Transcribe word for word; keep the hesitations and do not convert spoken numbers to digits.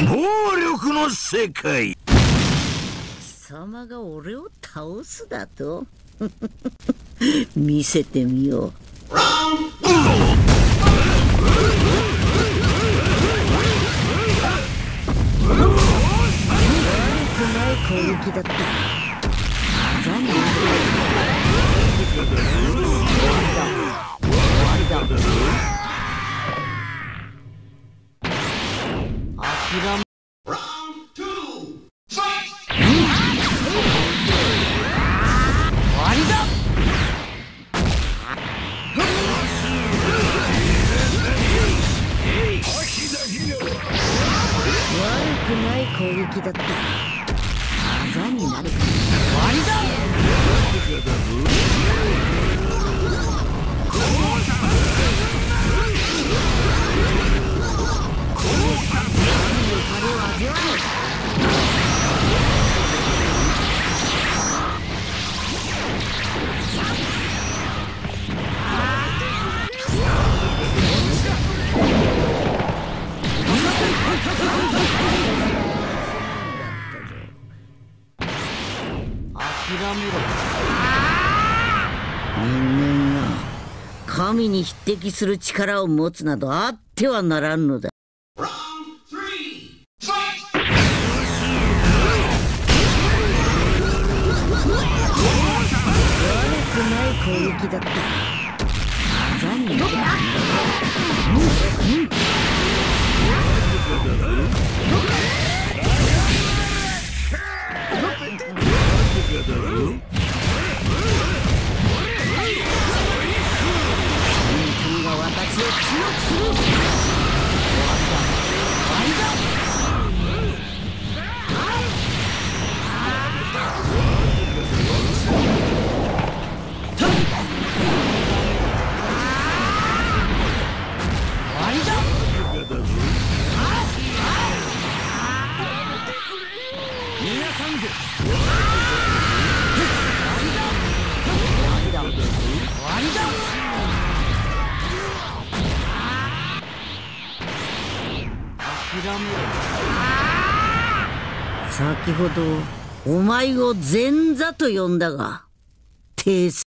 暴力の世界。 貴様が俺を倒すだと見せてみよう。攻撃だった。何だ。終わりだ。諦め。終わりだ。悪くない攻撃だった。何になるか。終わりだ。諦めろ。人間が神に匹敵する力を持つなどあってはならんのだ。悪くない攻撃だった。何になるか。先ほどお前を前座と呼んだが訂正